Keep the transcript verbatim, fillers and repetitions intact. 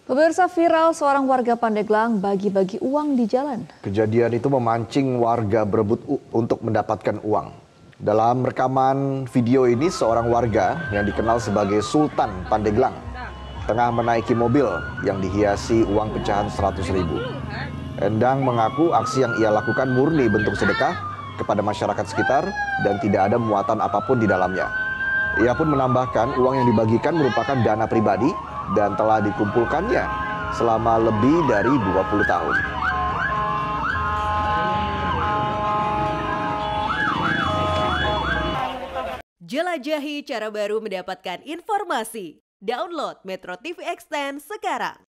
Pemirsa, viral seorang warga Pandeglang bagi-bagi uang di jalan. Kejadian itu memancing warga berebut untuk mendapatkan uang. Dalam rekaman video ini, seorang warga yang dikenal sebagai Sultan Pandeglang tengah menaiki mobil yang dihiasi uang pecahan seratus ribu. Endang mengaku aksi yang ia lakukan murni bentuk sedekah kepada masyarakat sekitar dan tidak ada muatan apapun di dalamnya. Ia pun menambahkan uang yang dibagikan merupakan dana pribadi dan telah dikumpulkannya selama lebih dari dua puluh tahun. Jelajahi cara baru mendapatkan informasi. Download Metro T V Extend sekarang.